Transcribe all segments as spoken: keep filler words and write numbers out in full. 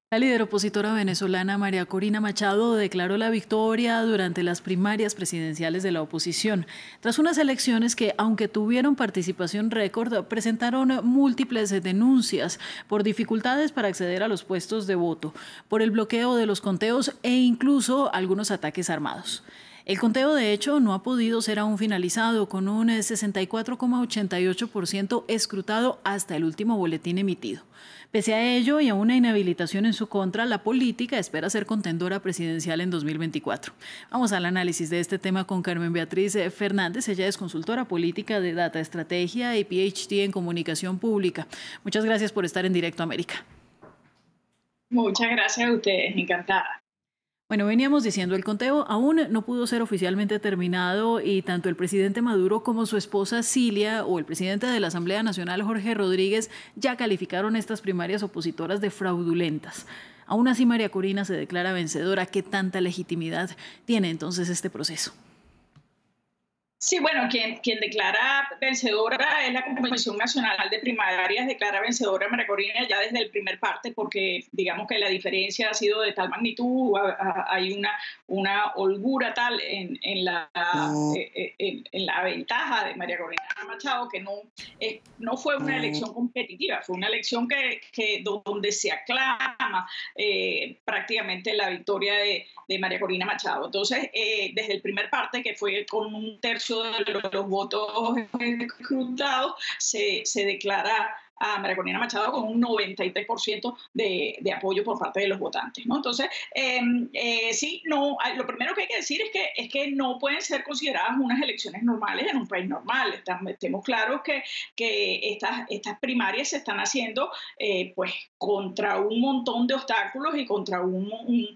La líder opositora venezolana María Corina Machado declaró la victoria durante las primarias presidenciales de la oposición, tras unas elecciones que, aunque tuvieron participación récord, presentaron múltiples denuncias por dificultades para acceder a los puestos de voto, por el bloqueo de los conteos e incluso algunos ataques armados. El conteo, de hecho, no ha podido ser aún finalizado, con un sesenta y cuatro coma ochenta y ocho por ciento escrutado hasta el último boletín emitido. Pese a ello y a una inhabilitación en su contra, la política espera ser contendora presidencial en dos mil veinticuatro. Vamos al análisis de este tema con Carmen Beatriz Fernández. Ella es consultora política de Data Estrategia y P H D en Comunicación Pública. Muchas gracias por estar en Directo América. Muchas gracias a ustedes, encantada. Bueno, veníamos diciendo, el conteo aún no pudo ser oficialmente terminado y tanto el presidente Maduro como su esposa Cilia o el presidente de la Asamblea Nacional, Jorge Rodríguez, ya calificaron estas primarias opositoras de fraudulentas. Aún así, María Corina se declara vencedora. ¿Qué tanta legitimidad tiene entonces este proceso? Sí, bueno, quien, quien declara vencedora es la Comisión Nacional de Primarias, declara vencedora a María Corina ya desde el primer parte, porque digamos que la diferencia ha sido de tal magnitud, hay una, una holgura tal en, en, la, en, en la ventaja de María Corina Machado, que no, eh, no fue una elección competitiva, fue una elección que, que donde se aclama eh, prácticamente la victoria de, de María Corina Machado. Entonces, eh, desde el primer parte, que fue con un tercio de los, los votos escrutados, se, se declara a María Corina Machado con un noventa y tres por ciento de, de apoyo por parte de los votantes, ¿no? Entonces, eh, eh, sí, no, lo primero que hay que decir es que, es que no pueden ser consideradas unas elecciones normales en un país normal. Estamos, estemos claros que, que estas, estas primarias se están haciendo eh, pues, contra un montón de obstáculos y contra un, un,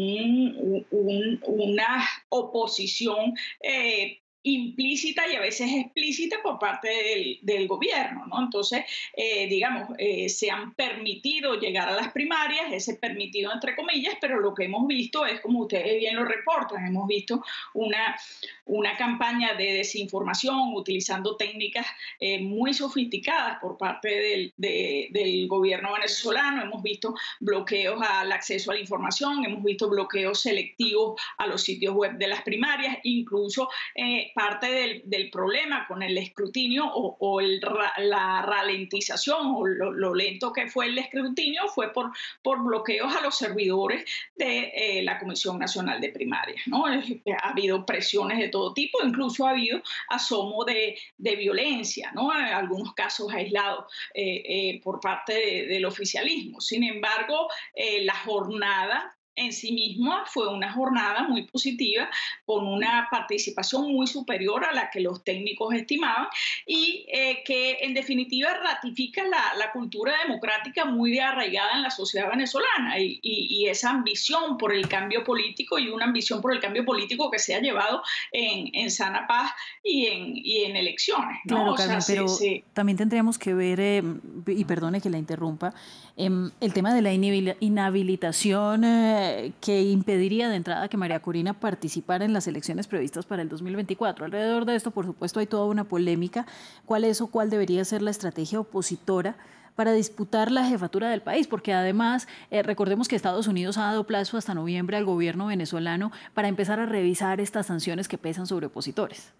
un, un, una oposición eh, implícita y a veces explícita por parte del, del gobierno, ¿no? Entonces, eh, digamos, eh, se han permitido llegar a las primarias, ese permitido entre comillas, pero lo que hemos visto es, como ustedes bien lo reportan, hemos visto una, una campaña de desinformación utilizando técnicas eh, muy sofisticadas por parte del, de, del gobierno venezolano, hemos visto bloqueos al acceso a la información, hemos visto bloqueos selectivos a los sitios web de las primarias, incluso eh, parte del, del problema con el escrutinio o, o el, la ralentización o lo, lo lento que fue el escrutinio fue por, por bloqueos a los servidores de eh, la Comisión Nacional de Primarias, ¿no? Ha habido presiones de todo tipo, incluso ha habido asomo de, de violencia, ¿no? Algunos casos aislados eh, eh, por parte de, del oficialismo. Sin embargo, eh, la jornada en sí misma fue una jornada muy positiva, con una participación muy superior a la que los técnicos estimaban y eh, que en definitiva ratifica la, la cultura democrática muy arraigada en la sociedad venezolana y, y, y esa ambición por el cambio político y una ambición por el cambio político que se ha llevado en, en sana paz y en, y en elecciones, ¿no? Claro, o Carmen, sea, pero se, se... también tendríamos que ver, eh, y perdone que la interrumpa, eh, el tema de la inhabilitación eh, que impediría de entrada que María Corina participara en las elecciones previstas para el dos mil veinticuatro. Alrededor de esto, por supuesto, hay toda una polémica. ¿Cuál es o cuál debería ser la estrategia opositora para disputar la jefatura del país? Porque además, eh, recordemos que Estados Unidos ha dado plazo hasta noviembre al gobierno venezolano para empezar a revisar estas sanciones que pesan sobre opositores.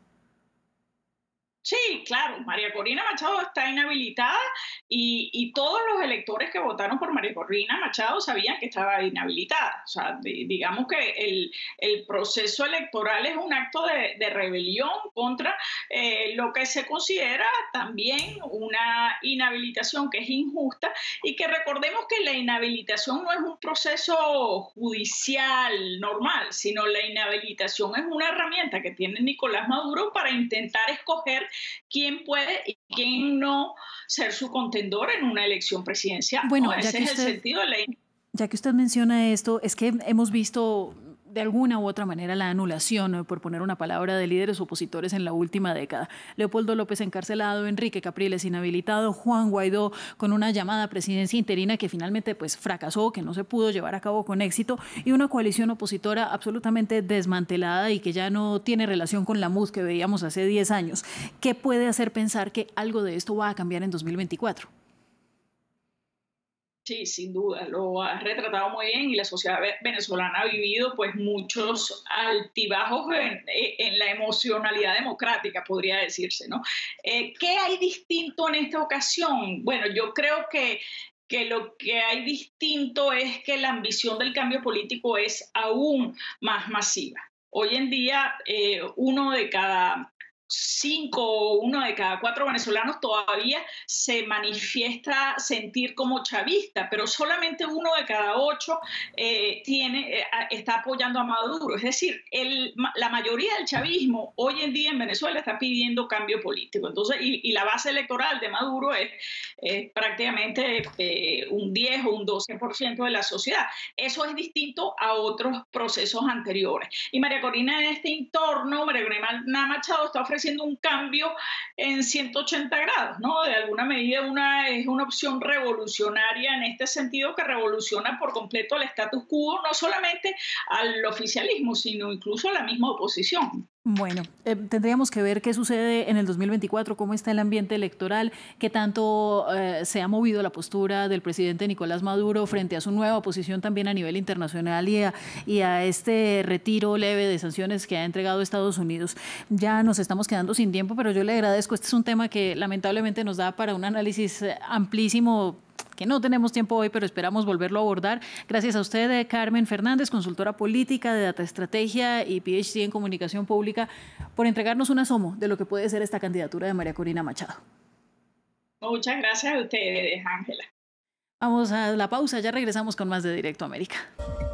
Sí, claro, María Corina Machado está inhabilitada y, y todos los electores que votaron por María Corina Machado sabían que estaba inhabilitada. O sea, de, digamos que el, el proceso electoral es un acto de, de rebelión contra eh, lo que se considera también una inhabilitación que es injusta y que recordemos que la inhabilitación no es un proceso judicial normal, sino la inhabilitación es una herramienta que tiene Nicolás Maduro para intentar escoger quién puede y quién no ser su contendor en una elección presidencial, Bueno, ¿no? ya Ese que es el usted, sentido de la... ya que usted menciona esto, es que hemos visto de alguna u otra manera la anulación, por poner una palabra, de líderes opositores en la última década. Leopoldo López encarcelado, Enrique Capriles inhabilitado, Juan Guaidó con una llamada presidencia interina que finalmente pues fracasó, que no se pudo llevar a cabo con éxito, y una coalición opositora absolutamente desmantelada y que ya no tiene relación con la M U D que veíamos hace diez años. ¿Qué puede hacer pensar que algo de esto va a cambiar en dos mil veinticuatro? Sí, sin duda, lo has retratado muy bien y la sociedad ve- venezolana ha vivido pues muchos altibajos en, eh, en la emocionalidad democrática, podría decirse, ¿no? Eh, ¿qué hay distinto en esta ocasión? Bueno, yo creo que, que lo que hay distinto es que la ambición del cambio político es aún más masiva. Hoy en día, eh, uno de cada cinco o uno de cada cuatro venezolanos todavía se manifiesta sentir como chavista, pero solamente uno de cada ocho eh, tiene, eh, está apoyando a Maduro. Es decir, el, la mayoría del chavismo hoy en día en Venezuela está pidiendo cambio político. Entonces, y, y la base electoral de Maduro es, es prácticamente eh, un diez o un doce por ciento de la sociedad. Eso es distinto a otros procesos anteriores. Y María Corina en este entorno, María Corina Machado está ofreciendo un cambio en ciento ochenta grados, ¿no? De alguna medida una, es una opción revolucionaria en este sentido que revoluciona por completo al status quo, no solamente al oficialismo, sino incluso a la misma oposición. Bueno, eh, tendríamos que ver qué sucede en el dos mil veinticuatro, cómo está el ambiente electoral, qué tanto eh, se ha movido la postura del presidente Nicolás Maduro frente a su nueva posición también a nivel internacional y a, y a este retiro leve de sanciones que ha entregado Estados Unidos. Ya nos estamos quedando sin tiempo, pero yo le agradezco. Este es un tema que lamentablemente nos da para un análisis amplísimo, que no tenemos tiempo hoy, pero esperamos volverlo a abordar. Gracias a usted, Carmen Fernández, consultora política de Data Estrategia y P H D en Comunicación Pública, por entregarnos un asomo de lo que puede ser esta candidatura de María Corina Machado. Muchas gracias a ustedes, Ángela. Vamos a la pausa, ya regresamos con más de Directo América.